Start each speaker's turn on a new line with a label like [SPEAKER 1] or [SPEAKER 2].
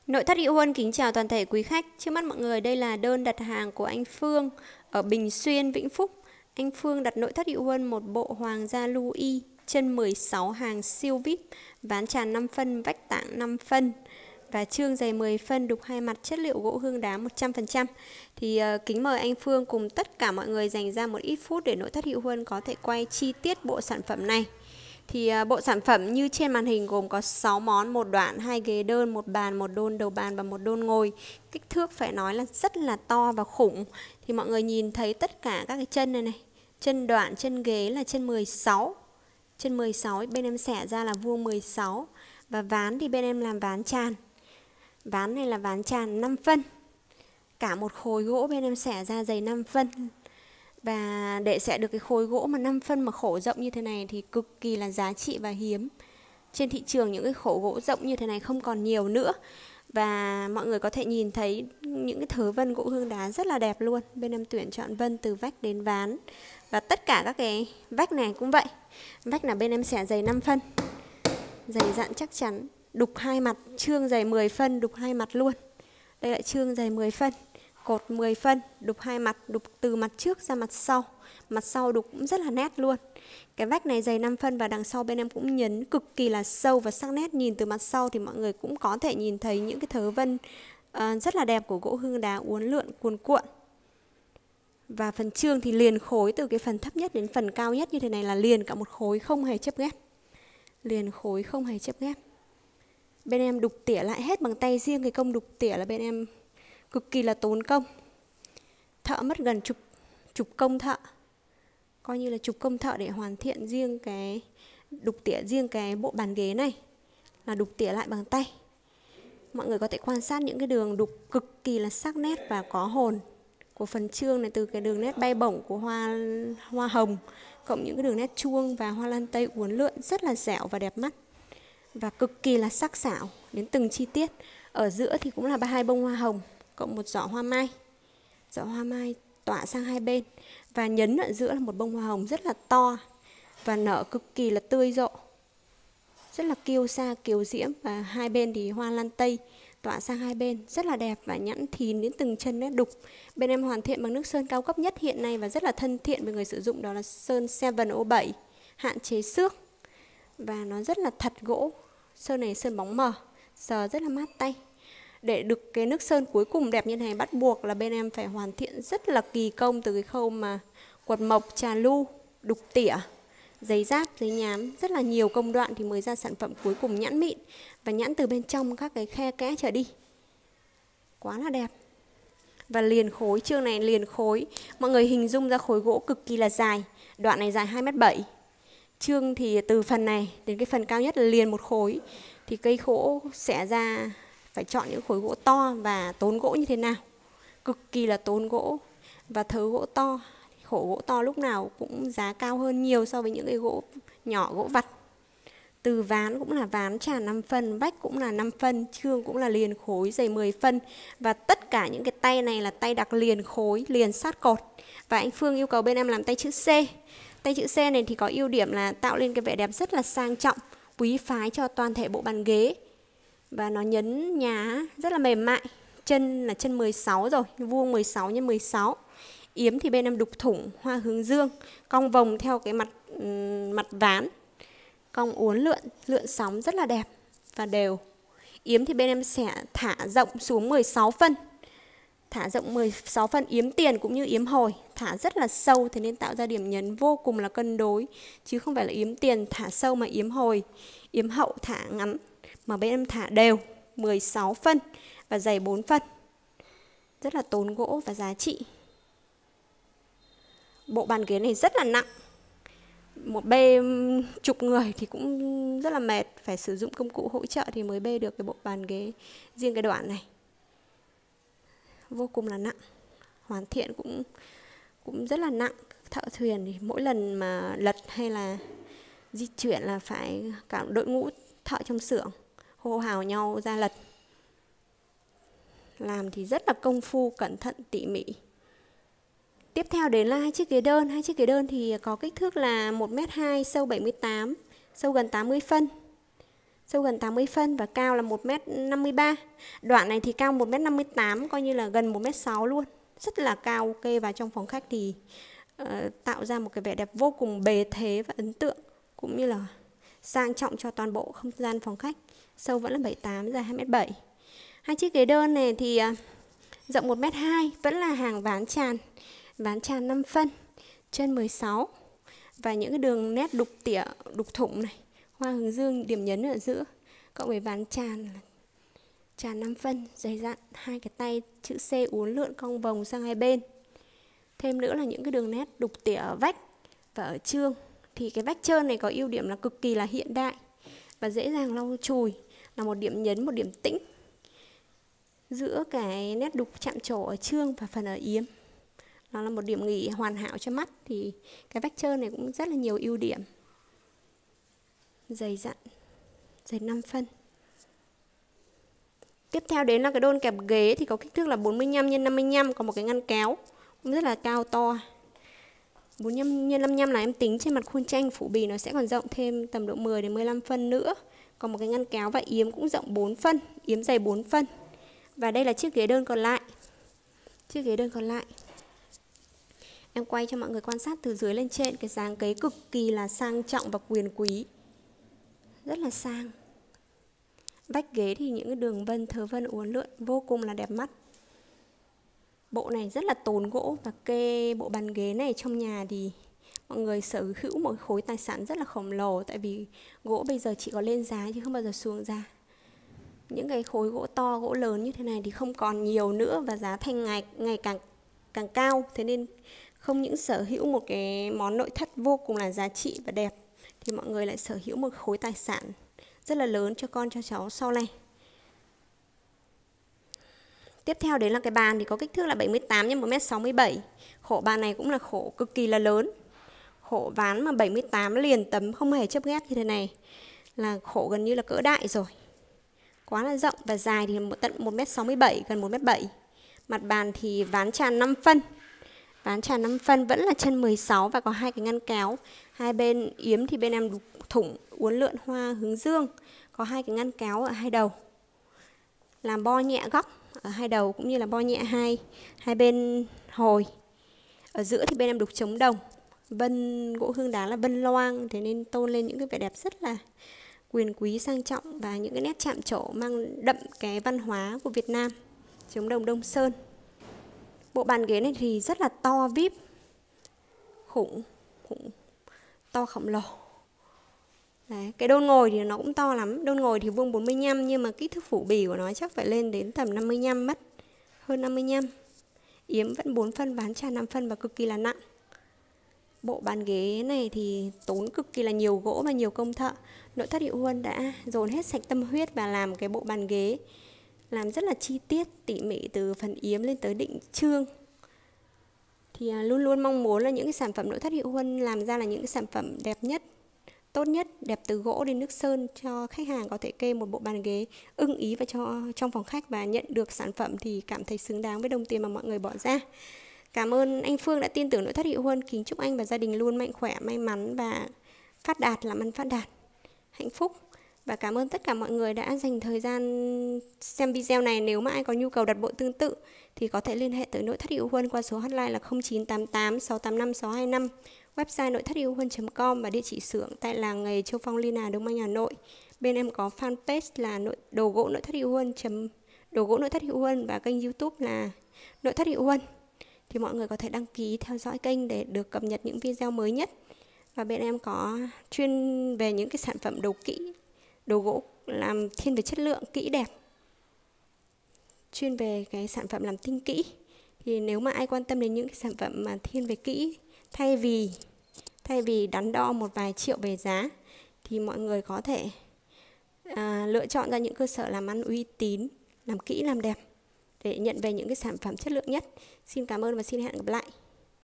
[SPEAKER 1] Nội thất Hữu Huân kính chào toàn thể quý khách. Trước mắt mọi người đây là đơn đặt hàng của anh Phương ở Bình Xuyên, Vĩnh Phúc. Anh Phương đặt nội thất Hữu Huân một bộ Hoàng gia Louis chân 16 hàng siêu VIP, ván tràn 5 phân, vách tảng 5 phân và chương dày 10 phân, đục hai mặt, chất liệu gỗ hương đá 100%. Thì kính mời anh Phương cùng tất cả mọi người dành ra một ít phút để nội thất Hữu Huân có thể quay chi tiết bộ sản phẩm này. Thì bộ sản phẩm như trên màn hình gồm có 6 món, một đoạn, 2 ghế đơn, một bàn, một đôn đầu bàn và một đôn ngồi. Kích thước phải nói là rất là to và khủng. Thì mọi người nhìn thấy tất cả các cái chân này này. Chân đoạn, chân ghế là chân 16. Chân 16 bên em xẻ ra là vuông 16. Và ván thì bên em làm ván tràn. Ván này là ván tràn 5 phân. Cả một khối gỗ bên em xẻ ra dày 5 phân. Và để xẻ được cái khối gỗ mà 5 phân mà khổ rộng như thế này thì cực kỳ là giá trị và hiếm. Trên thị trường những cái khổ gỗ rộng như thế này không còn nhiều nữa. Và mọi người có thể nhìn thấy những cái thớ vân gỗ hương đá rất là đẹp luôn. Bên em tuyển chọn vân từ vách đến ván. Và tất cả các cái vách này cũng vậy. Vách là bên em xẻ dày 5 phân. Dày dặn chắc chắn. Đục hai mặt, chương dày 10 phân, đục hai mặt luôn. Đây lại chương dày 10 phân. Cột 10 phân, đục hai mặt, đục từ mặt trước ra mặt sau. Mặt sau đục cũng rất là nét luôn. Cái vách này dày 5 phân và đằng sau bên em cũng nhấn cực kỳ là sâu và sắc nét. Nhìn từ mặt sau thì mọi người cũng có thể nhìn thấy những cái thớ vân rất là đẹp của gỗ hương đá uốn lượn cuồn cuộn. Và phần chương thì liền khối từ cái phần thấp nhất đến phần cao nhất như thế này là liền cả một khối, không hề chớp ghép. Liền khối không hề chớp ghép. Bên em đục tỉa lại hết bằng tay, riêng cái công đục tỉa là bên em cực kỳ là tốn công. Thợ mất gần chục công thợ. Coi như là chục công thợ để hoàn thiện riêng cái đục tỉa, riêng cái bộ bàn ghế này là đục tỉa lại bằng tay. Mọi người có thể quan sát những cái đường đục cực kỳ là sắc nét và có hồn của phần chương này, từ cái đường nét bay bổng của hoa hồng cộng những cái đường nét chuông và hoa lan tây uốn lượn rất là dẻo và đẹp mắt và cực kỳ là sắc sảo đến từng chi tiết. Ở giữa thì cũng là 2 bông hoa hồng cộng một giỏ hoa mai. Giỏ hoa mai tỏa sang hai bên và nhấn ở giữa là một bông hoa hồng rất là to và nở cực kỳ là tươi rộ, rất là kiêu sa kiều diễm, và hai bên thì hoa lan tây tỏa sang hai bên rất là đẹp và nhẵn thìn đến từng chân nét đục. Bên em hoàn thiện bằng nước sơn cao cấp nhất hiện nay và rất là thân thiện với người sử dụng, đó là sơn 7O7 hạn chế xước và nó rất là thật gỗ. Sơn này sơn bóng mờ, sờ rất là mát tay. Để được cái nước sơn cuối cùng đẹp như thế này bắt buộc là bên em phải hoàn thiện rất là kỳ công, từ cái khâu mà quật mộc, trà lu, đục tỉa, giấy giáp, giấy nhám, rất là nhiều công đoạn thì mới ra sản phẩm cuối cùng nhẵn mịn và nhẵn từ bên trong các cái khe kẽ trở đi. Quá là đẹp. Và liền khối, chương này liền khối, mọi người hình dung ra khối gỗ cực kỳ là dài. Đoạn này dài 2m7. Chương thì từ phần này đến cái phần cao nhất là liền một khối. Thì cây gỗ xẻ ra phải chọn những khối gỗ to và tốn gỗ như thế nào. Cực kỳ là tốn gỗ. Và thớ gỗ to, khổ gỗ to lúc nào cũng giá cao hơn nhiều so với những cái gỗ nhỏ, gỗ vặt. Từ ván cũng là ván tràn 5 phân, vách cũng là 5 phân, chương cũng là liền khối dày 10 phân. Và tất cả những cái tay này là tay đặc liền khối, liền sát cột. Và anh Phương yêu cầu bên em làm tay chữ C. Tay chữ C này thì có ưu điểm là tạo lên cái vẻ đẹp rất là sang trọng, quý phái cho toàn thể bộ bàn ghế. Và nó nhấn nhá rất là mềm mại. Chân là chân 16 rồi, vuông 16 x 16. Yếm thì bên em đục thủng hoa hướng dương, cong vòng theo cái mặt ván. Cong uốn lượn sóng rất là đẹp và đều. Yếm thì bên em sẽ thả rộng xuống 16 phân. Thả rộng 16 phân, yếm tiền cũng như yếm hồi, thả rất là sâu, thế nên tạo ra điểm nhấn vô cùng là cân đối. Chứ không phải là yếm tiền thả sâu mà yếm hồi, yếm hậu thả ngắn. Mà bên em thả đều 16 phân và dày 4 phân. Rất là tốn gỗ và giá trị. Bộ bàn ghế này rất là nặng. Một bê chục người thì cũng rất là mệt, phải sử dụng công cụ hỗ trợ thì mới bê được cái bộ bàn ghế. Riêng cái đoạn này vô cùng là nặng. Hoàn thiện cũng rất là nặng. Thợ thuyền thì mỗi lần mà lật hay là di chuyển là phải cả đội ngũ thợ trong xưởng hô hào nhau ra lật. Làm thì rất là công phu, cẩn thận, tỉ mỉ. Tiếp theo đến là hai chiếc ghế đơn. Hai chiếc ghế đơn thì có kích thước là 1m2, sâu 78, sâu gần 80 phân. sâu gần 80 phân và cao là 1m53. Đoạn này thì cao 1m58, coi như là gần 1m6 luôn. Rất là cao, ok. Và trong phòng khách thì tạo ra một cái vẻ đẹp vô cùng bề thế và ấn tượng, cũng như là sang trọng cho toàn bộ không gian phòng khách. Sâu vẫn là 78, dài 2m7. Hai chiếc ghế đơn này thì rộng 1m2, vẫn là hàng ván tràn 5 phân, chân 16. Và những cái đường nét đục tỉa, đục thủng này, hoa hướng dương điểm nhấn ở giữa, cộng với ván tràn 5 phân, dày dặn, hai cái tay chữ C uốn lượn cong vòng sang hai bên. Thêm nữa là những cái đường nét đục tỉa ở vách và ở chương. Thì cái vách trơn này có ưu điểm là cực kỳ là hiện đại và dễ dàng lau chùi, là một điểm nhấn, một điểm tĩnh giữa cái nét đục chạm trổ ở chương và phần ở yếm. Nó là một điểm nghỉ hoàn hảo cho mắt. Thì cái vách trơn này cũng rất là nhiều ưu điểm. Dày dặn, dày 5 phân. Tiếp theo đến là cái đôn kẹp ghế thì có kích thước là 45 x 55, có một cái ngăn kéo cũng rất là cao to. 45 x 55 là em tính trên mặt khuôn tranh phủ bì nó sẽ còn rộng thêm tầm độ 10 đến 15 phân nữa. Còn một cái ngăn kéo và yếm cũng rộng 4 phân, yếm dày 4 phân. Và đây là chiếc ghế đơn còn lại. Chiếc ghế đơn còn lại. Em quay cho mọi người quan sát từ dưới lên trên, cái dáng ghế cực kỳ là sang trọng và quyền quý. Rất là sang. Vách ghế thì những cái đường vân, thớ vân uốn lượn vô cùng là đẹp mắt. Bộ này rất là tốn gỗ, và kê bộ bàn ghế này trong nhà thì mọi người sở hữu một khối tài sản rất là khổng lồ. Tại vì gỗ bây giờ chỉ có lên giá chứ không bao giờ xuống giá. Những cái khối gỗ to, gỗ lớn như thế này thì không còn nhiều nữa, và giá thành ngày càng cao. Thế nên không những sở hữu một cái món nội thất vô cùng là giá trị và đẹp, thì mọi người lại sở hữu một khối tài sản rất là lớn cho con cho cháu sau này. Tiếp theo đấy là cái bàn thì có kích thước là 78 x 1m67. Khổ bàn này cũng là khổ cực kỳ là lớn. Khổ ván mà 78 liền tấm không hề chớp ghép như thế này là khổ gần như là cỡ đại rồi. Quá là rộng, và dài thì tận 1m67, gần 1m7. Mặt bàn thì ván tràn 5 phân. Ván tràn 5 phân vẫn là chân 16 và có hai cái ngăn kéo. Hai bên yếm thì bên em đục thủng uốn lượn hoa hướng dương. Có hai cái ngăn kéo ở hai đầu. Làm bo nhẹ góc ở hai đầu, cũng như là bo nhẹ hai bên hồi. Ở giữa thì bên em đục chống đồng. Vân gỗ hương đá là vân loang, thế nên tôn lên những cái vẻ đẹp rất là quyền quý sang trọng và những cái nét chạm trổ mang đậm cái văn hóa của Việt Nam. Chống đồng Đông Sơn. Bộ bàn ghế này thì rất là to vip, khủng to khổng lồ. Đấy, cái đôn ngồi thì nó cũng to lắm. Đôn ngồi thì vuông 45, nhưng mà kích thước phủ bì của nó chắc phải lên đến tầm 55 mất. Hơn 55. Yếm vẫn 4 phân, ván tràn 5 phân và cực kỳ là nặng. Bộ bàn ghế này thì tốn cực kỳ là nhiều gỗ và nhiều công thợ. Nội thất Hiệu Huân đã dồn hết sạch tâm huyết và làm cái bộ bàn ghế làm rất là chi tiết, tỉ mỉ từ phần yếm lên tới định chương. Thì luôn luôn mong muốn là những cái sản phẩm nội thất Hiệu Huân làm ra là những cái sản phẩm đẹp nhất, tốt nhất, đẹp từ gỗ đến nước sơn, cho khách hàng có thể kê một bộ bàn ghế ưng ý và cho trong phòng khách, và nhận được sản phẩm thì cảm thấy xứng đáng với đồng tiền mà mọi người bỏ ra. Cảm ơn anh Phương đã tin tưởng nội thất Hiệu Huân. Kính chúc anh và gia đình luôn mạnh khỏe, may mắn và phát đạt, làm ăn phát đạt, hạnh phúc. Và cảm ơn tất cả mọi người đã dành thời gian xem video này. Nếu mà ai có nhu cầu đặt bộ tương tự thì có thể liên hệ tới nội thất Hiệu Huân qua số hotline là 0988 685 625, website nội thất hiệu huân.com và địa chỉ xưởng tại làng nghề Châu Phong, Liên Hà, Đông Anh, Hà Nội. Bên em có fanpage là đồ gỗ nội thất Hiệu Huân, đồ gỗ nội thất Hiệu Huân, và kênh YouTube là nội thất Hiệu Huân. Thì mọi người có thể đăng ký theo dõi kênh để được cập nhật những video mới nhất. Và bên em có chuyên về những cái sản phẩm đồ kỹ, đồ gỗ làm thiên về chất lượng, kỹ đẹp, chuyên về cái sản phẩm làm tinh kỹ. Thì nếu mà ai quan tâm đến những cái sản phẩm mà thiên về kỹ, thay vì đắn đo một vài triệu về giá, thì mọi người có thể lựa chọn ra những cơ sở làm ăn uy tín, làm kỹ, làm đẹp để nhận về những cái sản phẩm chất lượng nhất. Xin cảm ơn và xin hẹn gặp lại.